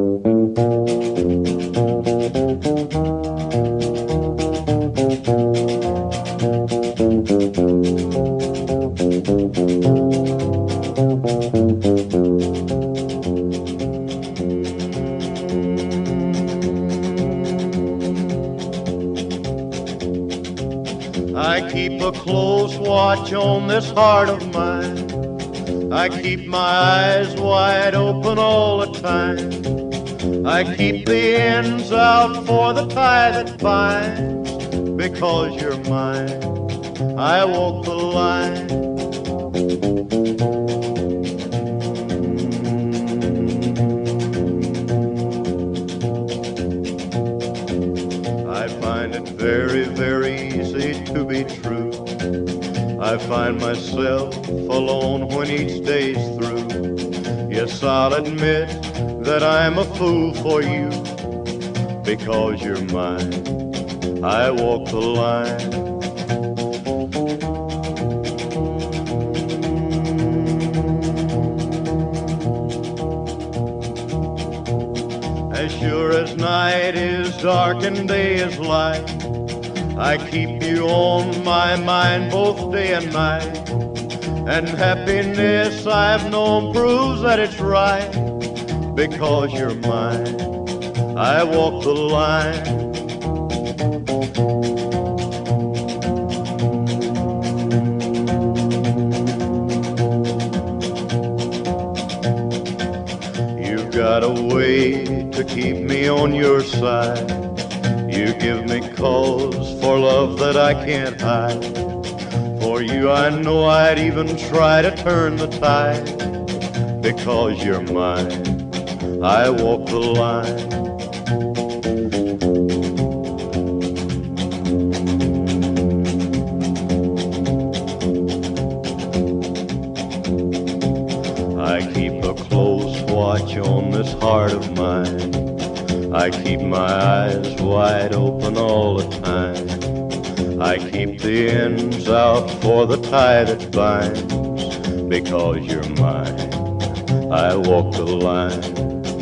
I keep a close watch on this heart of mine. I keep my eyes wide open all the time. I keep the ends out for the tie that binds. Because you're mine, I walk the line. I find it very, very easy to be true. I find myself alone when each day's through. Yes, I'll admit that I'm a fool for you. Because you're mine, I walk the line. As sure as night is dark and day is light, I keep you on my mind both day and night. And happiness I've known proves that it's right. Because you're mine, I walk the line. You've got a way to keep me on your side. You give me cause for love that I can't hide. For you I know I'd even try to turn the tide. Because you're mine, I walk the line. I keep a close watch on this heart of mine. I keep my eyes wide open all the time. I keep the ends out for the tie that binds. Because you're mine, I walk the line.